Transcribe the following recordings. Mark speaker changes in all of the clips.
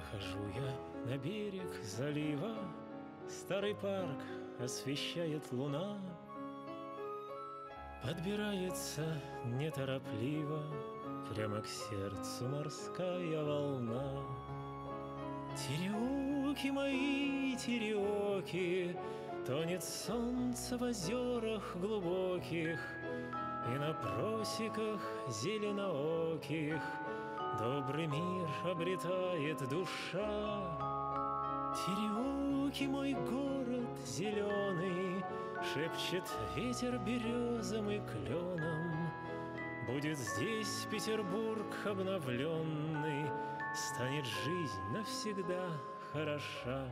Speaker 1: Выхожу я на берег залива, старый парк освещает луна. Подбирается неторопливо прямо к сердцу морская волна. Тереоки мои, тереоки, тонет солнце в озерах глубоких, и на просеках зеленооких добрый мир обретает душа. Тереоки мой город зеленый, шепчет ветер березам и кленом. Будет здесь Петербург обновленный, станет жизнь навсегда хороша.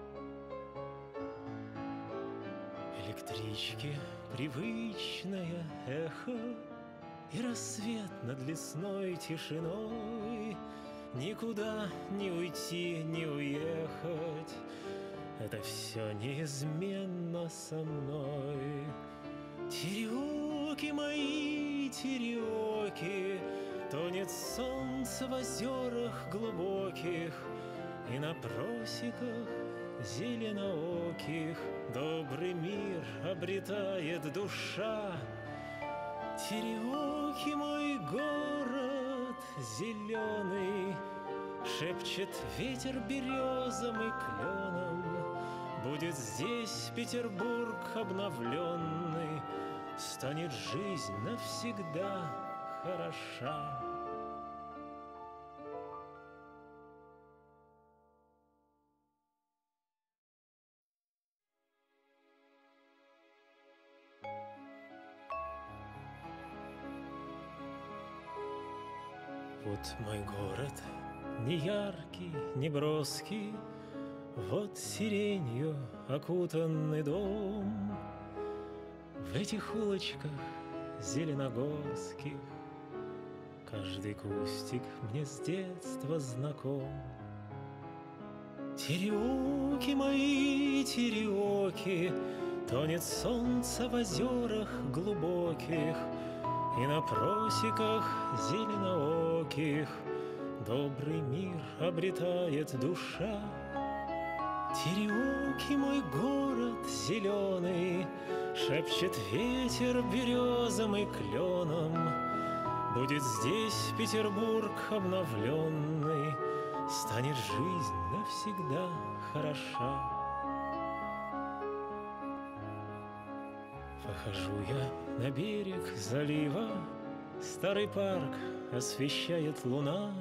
Speaker 1: Электрички привычное эхо и рассвет над лесной тишиной. Никуда не уйти, не уехать, это все неизменно со мной. Тереоки мои, тереоки, тонет солнце в озерах глубоких, и на просеках зеленооких добрый мир обретает душа. Тереоки мой город зеленый, шепчет ветер березам и кленом. Будет здесь Петербург обновленный, станет жизнь навсегда хороша. Вот мой город, не яркий, не броский, вот сиренью окутанный дом. В этих улочках зеленогорских каждый кустик мне с детства знаком. Тереоки мои, тереоки, тонет солнце в озерах глубоких, и на просеках зеленооких добрый мир обретает душа. Тереоки мой город зеленый, шепчет ветер березам и кленом. Будет здесь Петербург обновленный, станет жизнь навсегда хороша. Выхожу я на берег залива, старый парк освещает луна.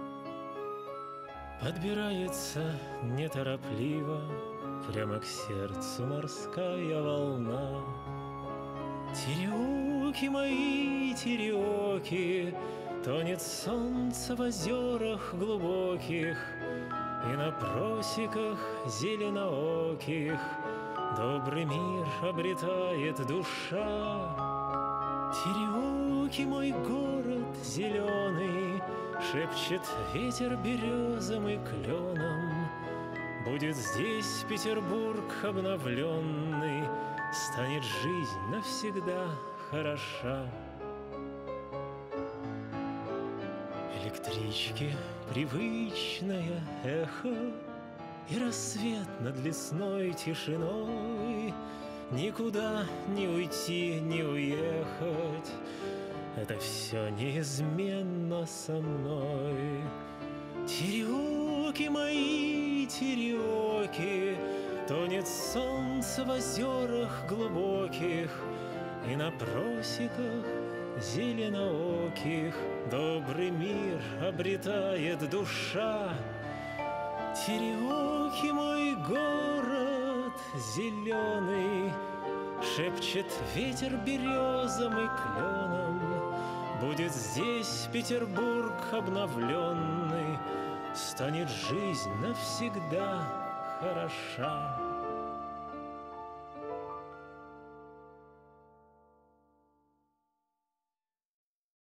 Speaker 1: Подбирается неторопливо прямо к сердцу морская волна. Тереоки мои, тереоки, тонет солнце в озерах глубоких, и на просеках зеленооких добрый мир обретает душа. Тереоки мой город зеленый, шепчет ветер березам и кленом. Будет здесь Петербург обновленный, станет жизнь навсегда хороша. Электрички привычное эхо и рассвет над лесной тишиной. Никуда не уйти, не уехать, это все неизменно со мной. Тереоки мои, тереоки, тонет солнце в озерах глубоких, и на просеках зеленооких добрый мир обретает душа. Тереоки мой город зеленый, шепчет ветер березам и кленом. Будет здесь Петербург обновленный, станет жизнь навсегда хороша.